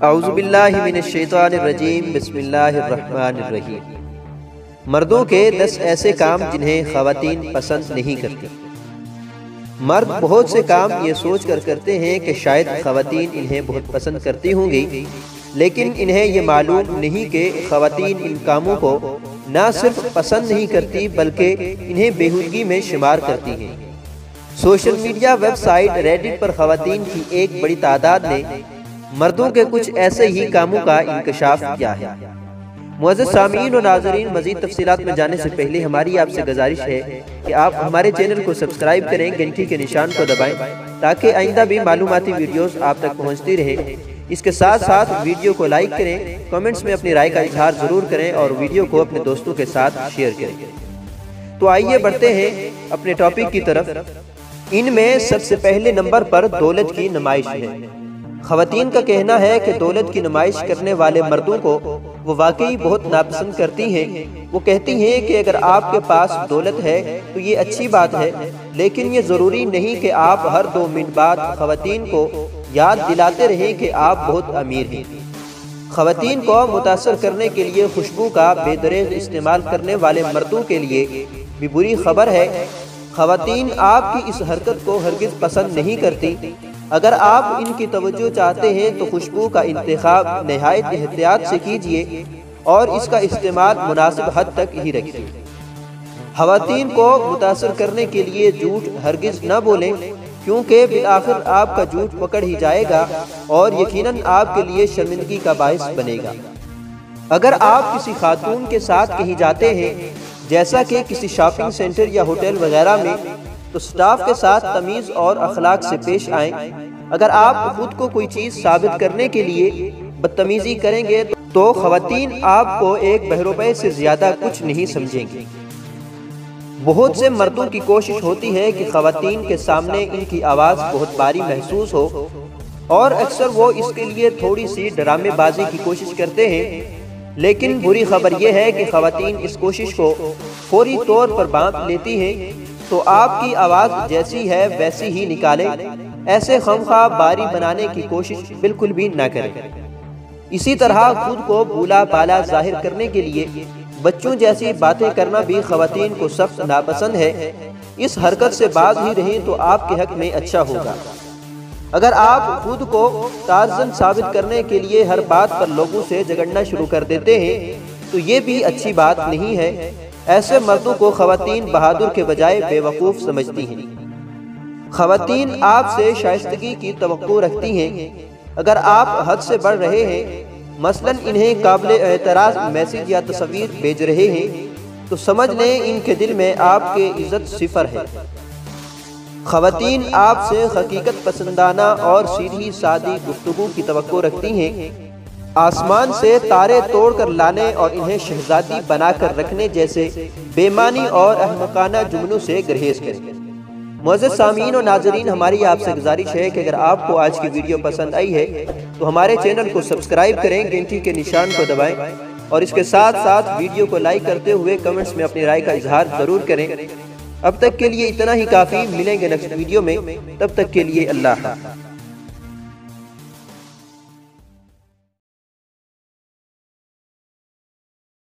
اعوذ باللہ من الشیطان الرجیم بسم اللہ الرحمن الرحیم۔ مردوں کے 10 ایسے کام جنہیں خواتین پسند نہیں کرتی۔ مرد بہت سے کام یہ سوچ کر کرتے ہیں کہ شاید خواتین انہیں بہت پسند کرتی ہوں گی، لیکن انہیں یہ معلوم نہیں کہ خواتین ان کاموں کو نہ صرف پسند نہیں کرتی بلکہ انہیں بیہودگی میں شمار کرتی ہیں۔ Social media web site Reddit پر خواتین کی ایک بڑی تعداد نے مردوں کے کچھ ایسے ہی کاموں کا انکشاف کیا ہے۔ معزز سامعین و ناظرین، مزید تفصیلات میں جانے سے پہلے ہماری آپ سے گزارش ہے کہ آپ ہمارے چینل کو سبسکرائب کریں، گھنٹی کے نشان کو دبائیں تاکہ آئندہ بھی معلوماتی ویڈیوز آپ تک پہنچتی رہے۔ اس کے ساتھ ساتھ ویڈیو کو لائک کریں، کمنٹس میں اپنی رائے کا اظہار ضرور کریں اور ویڈیو کو اپنے دوستوں کے ساتھ شیئر کریں۔ تو آئیے بڑھتے ہیں اپنے ٹاپک کی طرف۔ ان میں سب سے پہلے نمبر پر دولت کی نمائش ہے۔ خواتین کا کہنا ہے کہ دولت کی نمائش کرنے والے مردوں کو وہ واقعی بہت ناپسند کرتی ہیں۔ وہ کہتی ہیں کہ اگر آپ کے پاس دولت ہے تو یہ اچھی بات ہے، لیکن یہ ضروری نہیں کہ آپ ہر 2 منٹ بعد خواتین کو یاد دلاتے رہیں کہ آپ بہت امیر ہیں۔ خواتین کو متاثر کرنے کے لیے خوشبو کا بے دریغ استعمال کرنے والے مردوں کے لیے بھی بری خبر ہے۔ خواتین آپ کی اس حرکت کو ہرگز پسند نہیں کرتی۔ اگر آپ ان کی توجہ چاہتے ہیں تو خوشبو کا انتخاب نہایت احتیاط سے کیجیے اور اس کا استعمال مناسب حد تک ہی رکھیے۔ خواتین کو متاثر کرنے کے لیے جھوٹ ہرگز نہ بولیں، کیونکہ بالآخر آپ کا جھوٹ پکڑ ہی جائے گا اور یقیناً آپ کے لیے شرمندگی کا باعث بنے گا۔ اگر آپ کسی خاتون کے ساتھ کہیں جاتے ہیں، جیسا کہ کسی شاپنگ سینٹر یا ہوٹل وغیرہ میں، تو سٹاف کے ساتھ تمیز اور اخلاق سے پیش آئیں۔ اگر آپ خود کو کوئی چیز ثابت کرنے کے لیے بدتمیزی کریں گے تو خواتین آپ کو ایک بہروپے سے زیادہ کچھ نہیں سمجھیں گی۔ بہت سے مردوں کی کوشش ہوتی ہے کہ خواتین کے سامنے ان کی آواز بہت بھاری محسوس ہو، اور اکثر وہ اس کے لیے تھوڑی سی ڈرامے بازی کی کوشش کرتے ہیں، لیکن بری خبر یہ ہے کہ خواتین اس کوشش کو فوری طور پر بانپ لیتی ہیں۔ تو آپ کی آواز جیسی ہے ویسی ہی نکالیں، ایسے خواہ باری بنانے کی کوشش بالکل بھی نہ کریں۔ اسی طرح خود کو بولا بالا ظاہر کرنے کے لیے بچوں جیسی باتیں کرنا بھی خواتین کو سخت ناپسند ہے۔ اس حرکت سے باز ہی رہیں تو آپ کے حق میں اچھا ہوگا۔ اگر آپ خود کو تارزن ثابت کرنے کے لیے ہر بات پر لوگوں سے جھگڑنا شروع کر دیتے ہیں تو یہ بھی اچھی بات نہیں ہے۔ ایسے مردوں کو خواتین بہادر کے بجائے بے وقوف سمجھتی ہیں۔ خواتین آپ سے شائستگی کی توقع رکھتی ہیں۔ اگر آپ حد سے بڑھ رہے ہیں، مثلاً انہیں قابل اعتراض میسج یا تصویر بھیج رہے ہیں، تو سمجھ لیں ان کے دل میں آپ کی عزت صفر ہے۔ خواتین آپ سے حقیقت پسندانہ اور سیدھی سادی گفتگو کی توقع رکھتی ہیں۔ آسمان سے تارے توڑ کر لانے اور انہیں شہزادی بنا کر رکھنے جیسے بے معنی اور احمقانہ جملوں سے گریز کریں۔ معزز سامعین و ناظرین، ہماری آپ سے گزارش ہے کہ اگر آپ کو آج کی ویڈیو پسند آئی ہے تو ہمارے چینل کو سبسکرائب کریں، گھنٹی کے نشان کو دبائیں اور اس کے ساتھ ساتھ ویڈیو کو لائک کرتے ہوئے کمنٹس میں اپنی رائے کا اظہار ضرور کریں۔ اب تک کے لیے اتنا ہی کافی، ملیں گے نیکسٹ ویڈیو میں، تب تک کے لیے اللہ حافظ۔